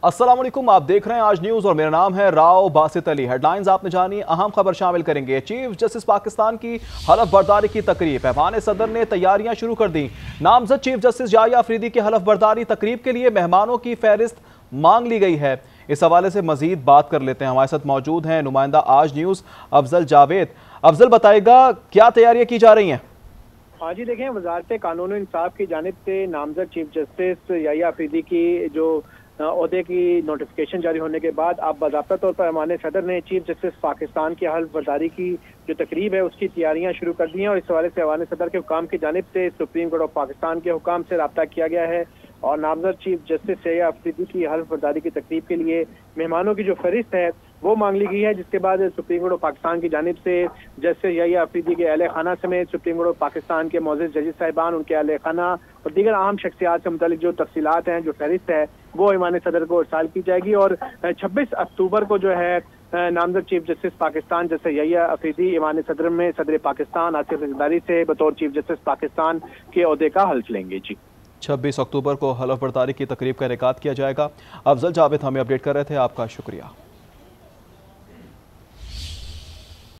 अस्सलाम वालेकुम, आप देख रहे हैं आज न्यूज़ और मेरा नाम है राव बासित अली। हेडलाइंस आपने जानी, अहम खबर शामिल करेंगे। चीफ जस्टिस पाकिस्तान की हलफ बर्दारी की तकरीब, ऐवान सदर ने तैयारियां शुरू कर दी। नामजद चीफ जस्टिस याह्या अफरीदी की हलफ बर्दारी तकरीब के लिए मेहमानों की फहरिस्त मांग ली गई है। इस हवाले से मजीद बात कर लेते हैं। हमारे साथ मौजूद हैं नुमाइंदा आज न्यूज़ अफजल जावेद। अफजल, बताएगा क्या तैयारियां की जा रही हैं? हाँ जी, देखें, वजारत कानून और इंसाफ की जानिब से नामजद चीफ जस्टिस याह्या अफरीदी की जो ओहदे की नोटिफिकेशन जारी होने के बाद अब बाज़ाब्ता तौर पर ऐवान सदर ने चीफ जस्टिस पाकिस्तान की हल्फ बर्दारी की जो तकरीब है उसकी तैयारियां शुरू कर दी हैं। और इस हवाले से ऐवान सदर के हुकाम की जानिब से सुप्रीम कोर्ट ऑफ पाकिस्तान के हुकाम से रब्ता किया गया है और नामजद चीफ जस्टिस याह्या अफरीदी की हल्फ बर्दारी की तकरीब के लिए मेहमानों की जो फहरिस्त है वो मांग ली गई है। जिसके बाद सुप्रीम कोर्ट ऑफ पाकिस्तान की जानिब से जस्टिस याह्या अफरीदी के अहले खाना समेत सुप्रीम कोर्ट ऑफ पाकिस्तान के मौजूद जजेस साहिबान, उनके अहले खाना और दीगर अहम शख्सियात से मुतालिक जो तफसीलात हैं, जो फहरिस्त है, वो ऐवान सदर को इरसाल की जाएगी। और 26 अक्टूबर को जो है नामजद chief justice Pakistan justice Yahya Afridi ऐवान सदर में सदर पाकिस्तान आसिफ जरदारी से बतौर चीफ जस्टिस पाकिस्तान के ओहदे का हल्फ लेंगे। जी, 26 अक्टूबर को हलफ बर्दारी की तकरीब का इनेकाद किया जाएगा। अफजल जावेद हमें अपडेट कर रहे थे, आपका शुक्रिया।